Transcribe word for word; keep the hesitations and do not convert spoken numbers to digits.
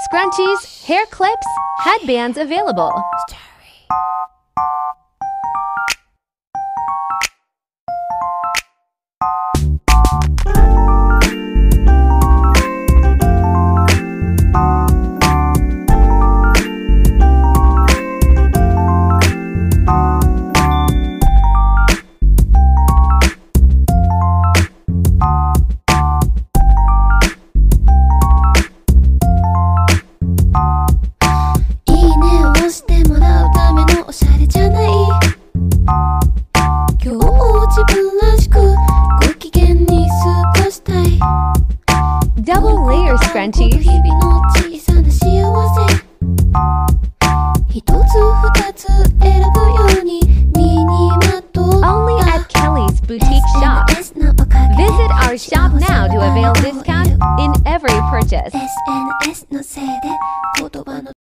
scrunchies, hair clips, headbands available. Double layer scrunchies. Only at Kelly's Boutique Shop. Visit our shop now to avail discount in every purchase.